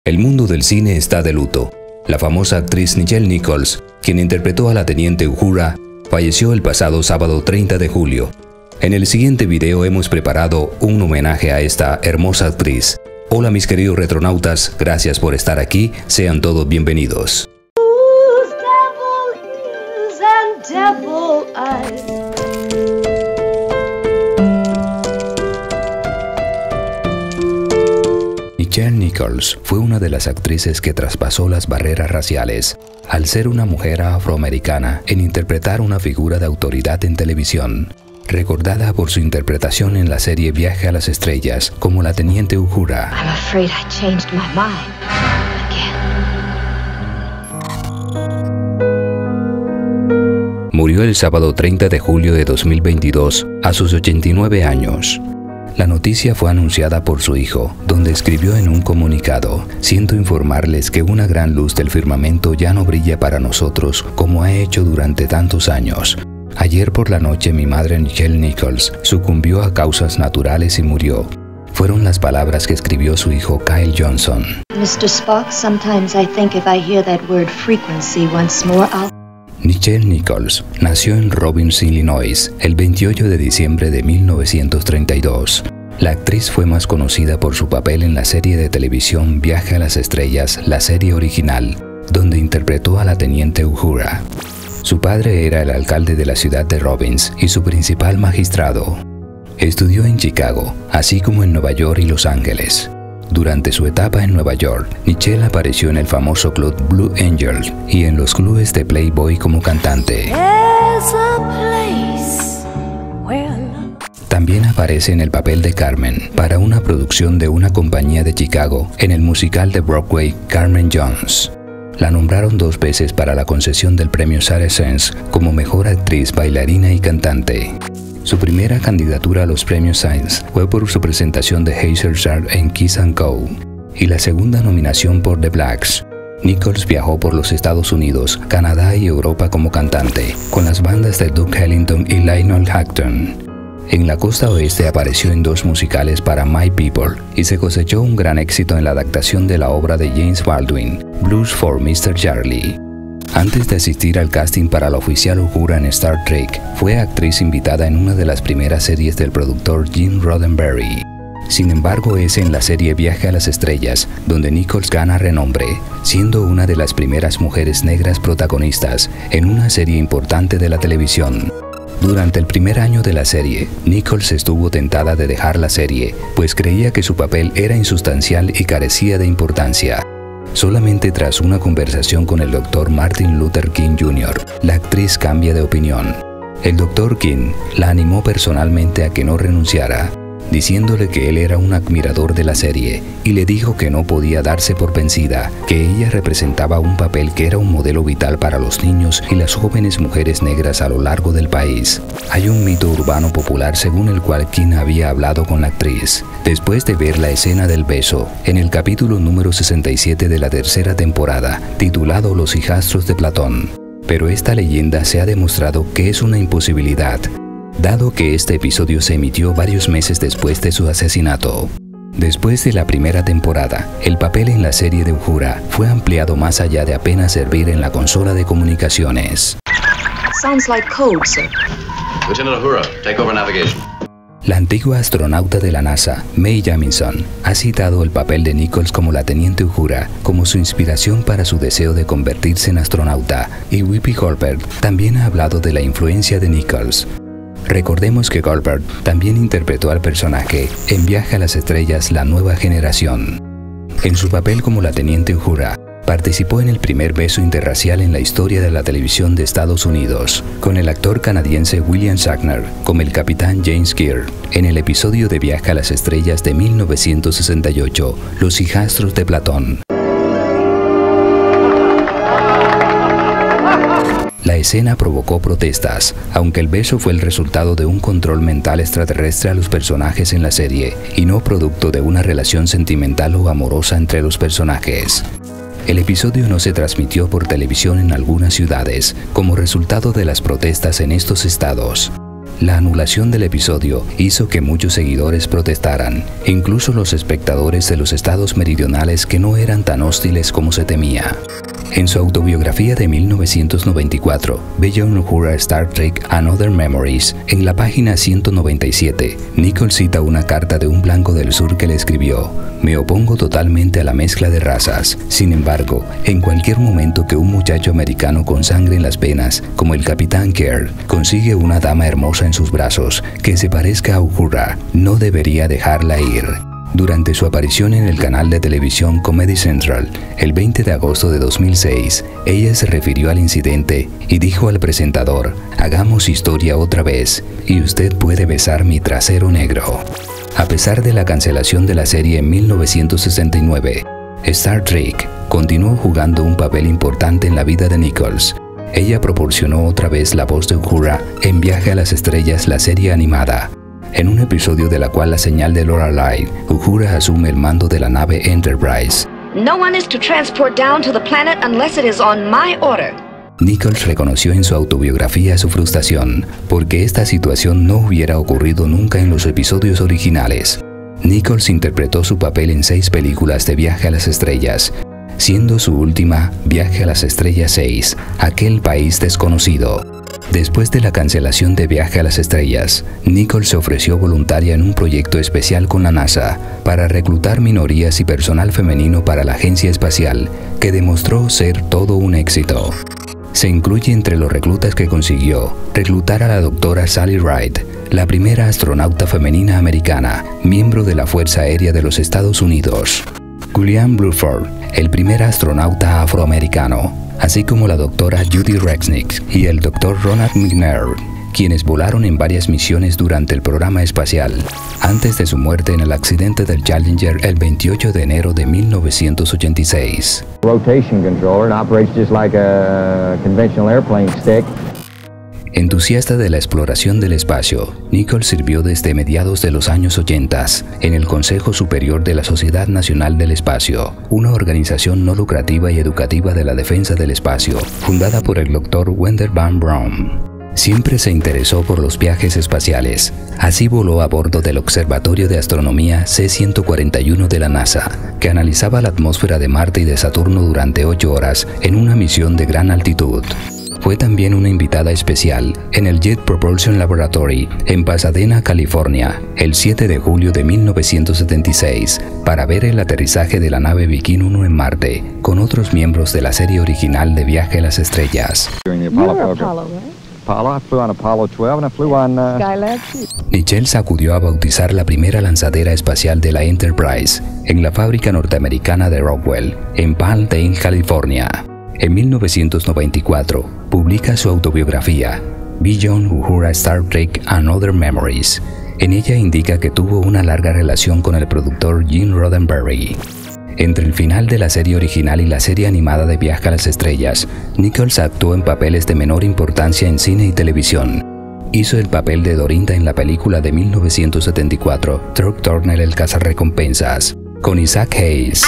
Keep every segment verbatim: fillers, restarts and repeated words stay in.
El mundo del cine está de luto. La famosa actriz Nichelle Nichols, quien interpretó a la teniente Uhura, falleció el pasado sábado treinta de julio. En el siguiente video hemos preparado un homenaje a esta hermosa actriz. Hola mis queridos retronautas, gracias por estar aquí, sean todos bienvenidos. Nichelle Nichols fue una de las actrices que traspasó las barreras raciales al ser una mujer afroamericana en interpretar una figura de autoridad en televisión, recordada por su interpretación en la serie Viaje a las Estrellas como la teniente Uhura. I'm afraid I changed my mind again. Murió el sábado treinta de julio de dos mil veintidós a sus ochenta y nueve años. La noticia fue anunciada por su hijo, donde escribió en un comunicado: "Siento informarles que una gran luz del firmamento ya no brilla para nosotros como ha hecho durante tantos años. Ayer por la noche mi madre Nichelle Nichols sucumbió a causas naturales y murió". Fueron las palabras que escribió su hijo Kyle Johnson. mister Spock, sometimes I think if I hear that word frequency once more, I'll... Nichelle Nichols nació en Robbins, Illinois, el veintiocho de diciembre de mil novecientos treinta y dos. La actriz fue más conocida por su papel en la serie de televisión Viaje a las Estrellas, la serie original, donde interpretó a la teniente Uhura. Su padre era el alcalde de la ciudad de Robbins y su principal magistrado. Estudió en Chicago, así como en Nueva York y Los Ángeles. Durante su etapa en Nueva York, Nichelle apareció en el famoso club Blue Angel y en los clubes de Playboy como cantante. También aparece en el papel de Carmen para una producción de una compañía de Chicago en el musical de Broadway Carmen Jones. La nombraron dos veces para la concesión del premio Sarah Sands como mejor actriz, bailarina y cantante. Su primera candidatura a los premios Sands fue por su presentación de Hazel Sharp en Kiss and Co. y la segunda nominación por The Blacks. Nichols viajó por los Estados Unidos, Canadá y Europa como cantante, con las bandas de Duke Ellington y Lionel Hampton. En la costa oeste apareció en dos musicales para My People y se cosechó un gran éxito en la adaptación de la obra de James Baldwin, Blues for mister Charlie. Antes de asistir al casting para la oficial Uhura en Star Trek, fue actriz invitada en una de las primeras series del productor Gene Roddenberry. Sin embargo, es en la serie Viaje a las Estrellas donde Nichols gana renombre, siendo una de las primeras mujeres negras protagonistas en una serie importante de la televisión. Durante el primer año de la serie, Nichols estuvo tentada de dejar la serie, pues creía que su papel era insustancial y carecía de importancia. Solamente tras una conversación con el doctor Martin Luther King junior, la actriz cambia de opinión. El doctor King la animó personalmente a que no renunciara, diciéndole que él era un admirador de la serie y le dijo que no podía darse por vencida, que ella representaba un papel que era un modelo vital para los niños y las jóvenes mujeres negras a lo largo del país. Hay un mito urbano popular según el cual King había hablado con la actriz después de ver la escena del beso en el capítulo número sesenta y siete de la tercera temporada, titulado Los hijastros de Platón. Pero esta leyenda se ha demostrado que es una imposibilidad, dado que este episodio se emitió varios meses después de su asesinato. Después de la primera temporada, el papel en la serie de Uhura fue ampliado más allá de apenas servir en la consola de comunicaciones. Sounds like code, sir. Lieutenant Uhura, take over navigation. La antigua astronauta de la NASA, Mae Jemison, ha citado el papel de Nichols como la teniente Uhura como su inspiración para su deseo de convertirse en astronauta, y Whoopi Goldberg también ha hablado de la influencia de Nichols. Recordemos que Goldberg también interpretó al personaje en Viaje a las Estrellas, la nueva generación. En su papel como la teniente Uhura, participó en el primer beso interracial en la historia de la televisión de Estados Unidos, con el actor canadiense William Shatner como el capitán James Kirk, en el episodio de Viaje a las Estrellas de mil novecientos sesenta y ocho, Los hijastros de Platón. La escena provocó protestas, aunque el beso fue el resultado de un control mental extraterrestre a los personajes en la serie y no producto de una relación sentimental o amorosa entre los personajes. El episodio no se transmitió por televisión en algunas ciudades, como resultado de las protestas en estos estados. La anulación del episodio hizo que muchos seguidores protestaran, incluso los espectadores de los estados meridionales que no eran tan hostiles como se temía. En su autobiografía de mil novecientos noventa y cuatro, Beyond Uhura Star Trek and Other Memories, en la página ciento noventa y siete, Nichols cita una carta de un blanco del sur que le escribió: "Me opongo totalmente a la mezcla de razas. Sin embargo, en cualquier momento que un muchacho americano con sangre en las venas, como el Capitán Kirk, consigue una dama hermosa en sus brazos que se parezca a Uhura, no debería dejarla ir". Durante su aparición en el canal de televisión Comedy Central, el veinte de agosto de dos mil seis, ella se refirió al incidente y dijo al presentador: "Hagamos historia otra vez, y usted puede besar mi trasero negro". A pesar de la cancelación de la serie en mil novecientos sesenta y nueve, Star Trek continuó jugando un papel importante en la vida de Nichols. Ella proporcionó otra vez la voz de Uhura en Viaje a las Estrellas, la serie animada, en un episodio de la cual la señal de Lorelai, Uhura asume el mando de la nave Enterprise. No one is to transport down to the planet unless it is on my order. Nichols reconoció en su autobiografía su frustración, porque esta situación no hubiera ocurrido nunca en los episodios originales. Nichols interpretó su papel en seis películas de Viaje a las Estrellas, siendo su última Viaje a las Estrellas seis, Aquel país desconocido. Después de la cancelación de Viaje a las Estrellas, Nichols se ofreció voluntaria en un proyecto especial con la NASA para reclutar minorías y personal femenino para la agencia espacial, que demostró ser todo un éxito. Se incluye entre los reclutas que consiguió reclutar a la doctora Sally Ride, la primera astronauta femenina americana, miembro de la Fuerza Aérea de los Estados Unidos; Julianne Bluford, el primer astronauta afroamericano, así como la doctora Judy Resnick y el doctor Ronald McNair, quienes volaron en varias misiones durante el programa espacial, antes de su muerte en el accidente del Challenger el veintiocho de enero de mil novecientos ochenta y seis. Rotation controller operates just like a conventional airplane stick. Entusiasta de la exploración del espacio, Nichols sirvió desde mediados de los años ochenta en el Consejo Superior de la Sociedad Nacional del Espacio, una organización no lucrativa y educativa de la defensa del espacio, fundada por el doctor Wendell Van Braun. Siempre se interesó por los viajes espaciales. Así voló a bordo del Observatorio de Astronomía C ciento cuarenta y uno de la NASA, que analizaba la atmósfera de Marte y de Saturno durante ocho horas en una misión de gran altitud. Fue también una invitada especial en el Jet Propulsion Laboratory en Pasadena, California, el siete de julio de mil novecientos setenta y seis, para ver el aterrizaje de la nave Viking uno en Marte, con otros miembros de la serie original de Viaje a las Estrellas. Nichols acudió a bautizar la primera lanzadera espacial de la Enterprise en la fábrica norteamericana de Rockwell, en Palmdale, California. En mil novecientos noventa y cuatro, publica su autobiografía, Beyond Uhura Star Trek and Other Memories. En ella indica que tuvo una larga relación con el productor Gene Roddenberry. Entre el final de la serie original y la serie animada de Viaje a las Estrellas, Nichols actuó en papeles de menor importancia en cine y televisión. Hizo el papel de Dorinda en la película de mil novecientos setenta y cuatro, Truck Turner el cazarrecompensas, con Isaac Hayes.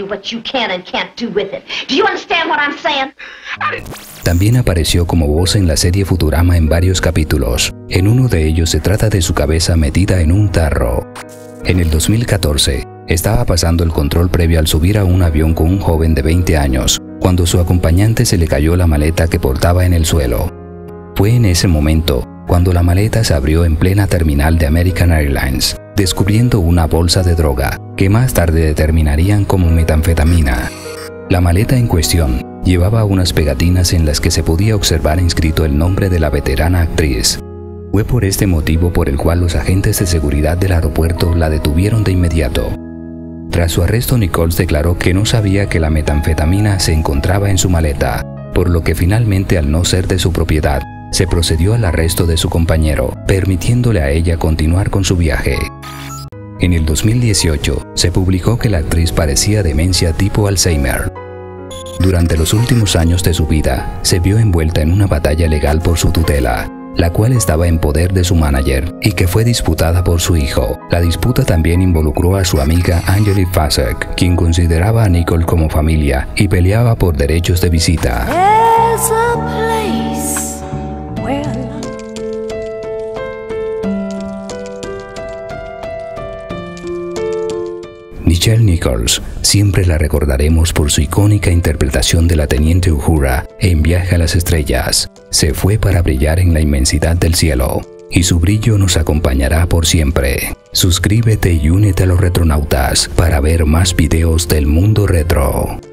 También apareció como voz en la serie Futurama en varios capítulos. En uno de ellos se trata de su cabeza metida en un tarro. En el dos mil catorce, estaba pasando el control previo al subir a un avión con un joven de veinte años, cuando su acompañante se le cayó la maleta que portaba en el suelo. Fue en ese momento cuando la maleta se abrió en plena terminal de American Airlines, descubriendo una bolsa de droga, que más tarde determinarían como metanfetamina. La maleta en cuestión llevaba unas pegatinas en las que se podía observar inscrito el nombre de la veterana actriz. Fue por este motivo por el cual los agentes de seguridad del aeropuerto la detuvieron de inmediato. Tras su arresto, Nichols declaró que no sabía que la metanfetamina se encontraba en su maleta, por lo que finalmente, al no ser de su propiedad, se procedió al arresto de su compañero, permitiéndole a ella continuar con su viaje. En el dos mil dieciocho, se publicó que la actriz padecía demencia tipo Alzheimer. Durante los últimos años de su vida, se vio envuelta en una batalla legal por su tutela, la cual estaba en poder de su manager y que fue disputada por su hijo. La disputa también involucró a su amiga Angelique Fasek, quien consideraba a Nicole como familia y peleaba por derechos de visita. Nichelle Nichols siempre la recordaremos por su icónica interpretación de la Teniente Uhura en Viaje a las Estrellas. Se fue para brillar en la inmensidad del cielo, y su brillo nos acompañará por siempre. Suscríbete y únete a los retronautas para ver más videos del mundo retro.